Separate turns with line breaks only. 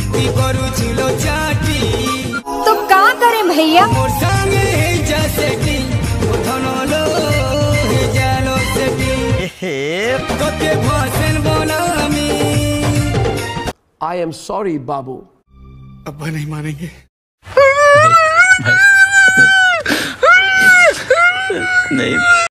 কি করুছিল চাটি
तो का करें भैया
মোর সঙ্গে যা সেটি ধনলো হে জানো সেটি তোতে ভাষণ Banami
I am sorry, Babu.
अब्बा नहीं मानेंगे
नहीं